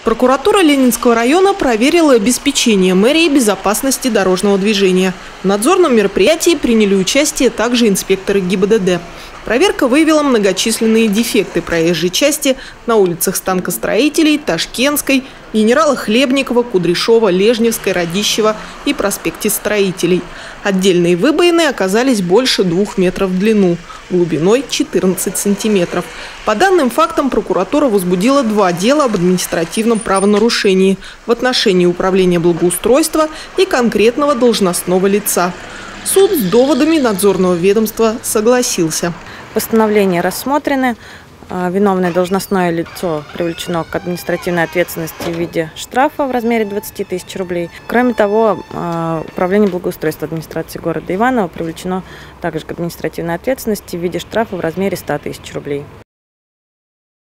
Прокуратура Ленинского района проверила обеспечение мэрии безопасности дорожного движения. В надзорном мероприятии приняли участие также инспекторы ГИБДД. Проверка выявила многочисленные дефекты проезжей части на улицах Станкостроителей, Ташкентской, генерала Хлебникова, Кудряшова, Лежневской, Радищева и проспекте Строителей. Отдельные выбоины оказались больше 2 метров в длину, глубиной 14 сантиметров. По данным фактам прокуратура возбудила 2 дела об административном правонарушении в отношении управления благоустройства и конкретного должностного лица. Суд с доводами надзорного ведомства согласился. Постановления рассмотрены. Виновное должностное лицо привлечено к административной ответственности в виде штрафа в размере 20 тысяч рублей. Кроме того, управление благоустройства администрации города Иваново привлечено также к административной ответственности в виде штрафа в размере 100 тысяч рублей.